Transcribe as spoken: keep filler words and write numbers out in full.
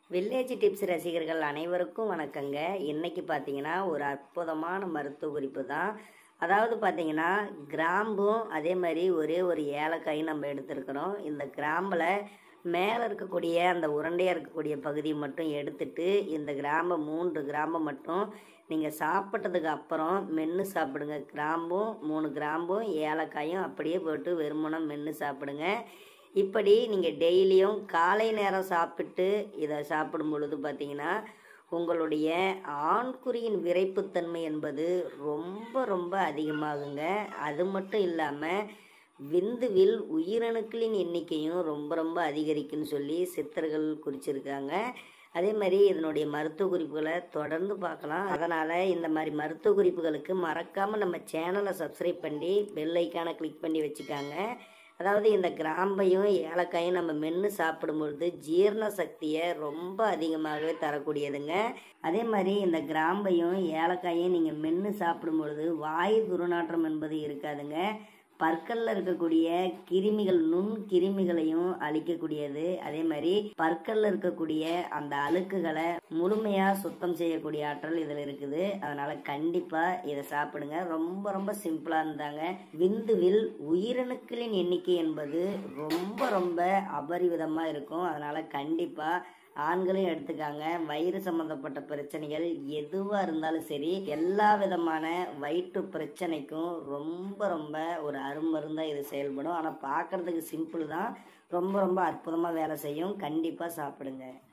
Village tips ரசிகர்கள் அனைவருக்கும் வணக்கங்க. இன்னைக்கு பார்த்தீங்கன்னா ஒரு அற்புதமான மருத்துவ குறிப்பு தான். அதாவது பார்த்தீங்கன்னா கிராம்பும் அதே மாதிரி ஒரே ஒரு ஏலக்காயும் நம்ம எடுத்துருக்கிறோம். இந்த கிராம்பில் மேலே இருக்கக்கூடிய அந்த உருண்டையாக இருக்கக்கூடிய பகுதியை மட்டும் எடுத்துட்டு இந்த கிராம்பை மூன்று கிராம்பை மட்டும் நீங்கள் சாப்பிட்டதுக்கு அப்புறம் மென்று சாப்பிடுங்க. கிராம்பும் மூணு கிராம்பும் ஏலக்காயும் அப்படியே போட்டு வெறுமனம் மென்று சாப்பிடுங்க. இப்படி நீங்கள் டெய்லியும் காலை நேரம் சாப்பிட்டு இதை சாப்பிடும் பொழுது பார்த்தீங்கன்னா உங்களுடைய ஆண்குறியின் விரைப்புத்தன்மை என்பது ரொம்ப ரொம்ப அதிகமாகுங்க. அது மட்டும் இல்லாமல் விந்துவில் உயிரணுக்களின் எண்ணிக்கையும் ரொம்ப ரொம்ப அதிகரிக்குன்னு சொல்லி சித்தர்கள் குறிச்சிருக்காங்க. அதே மாதிரி இதனுடைய மருத்துவ குறிப்புகளை தொடர்ந்து பார்க்கலாம். அதனால் இந்த மாதிரி மருத்துவ குறிப்புகளுக்கு மறக்காமல் நம்ம சேனலை சப்ஸ்கிரைப் பண்ணி பெல் ஐக்கானை கிளிக் பண்ணி வச்சுக்காங்க. அதாவது இந்த கிராம்பையும் ஏலக்காயும் நம்ம மென்று சாப்பிடும்பொழுது ஜீரண சக்தியை ரொம்ப அதிகமாகவே தரக்கூடியதுங்க. அதே மாதிரி இந்த கிராம்பையும் ஏலக்காயும் நீங்கள் மென்று சாப்பிடும் பொழுது வாயு துர்நாற்றம் என்பது இருக்காதுங்க. பற்களில் இருக்கக்கூடிய கிருமிகள் நுண் கிருமிகளையும் அழிக்கக்கூடியது. அதே மாதிரி பற்களில் இருக்கக்கூடிய அந்த அழுக்குகளை முழுமையாக சுத்தம் செய்யக்கூடிய ஆற்றல் இதில் இருக்குது. அதனால கண்டிப்பாக இதை சாப்பிடுங்க. ரொம்ப ரொம்ப சிம்பிளாக இருந்தாங்க. விந்துவில் உயிரணுக்களின் எண்ணிக்கை என்பது ரொம்ப ரொம்ப அபரிவிதமாக இருக்கும். அதனால கண்டிப்பாக ஆண்களையும் எடுத்துக்காங்க. வயிறு சம்பந்தப்பட்ட பிரச்சனைகள் எதுவாக இருந்தாலும் சரி, எல்லா விதமான வயிற்று பிரச்சனைக்கும் ரொம்ப ரொம்ப ஒரு அருமருந்தாக இது செயல்படும். ஆனால் பார்க்குறதுக்கு சிம்பிள் தான், ரொம்ப ரொம்ப அற்புதமாக வேலை செய்யும். கண்டிப்பாக சாப்பிடுங்க.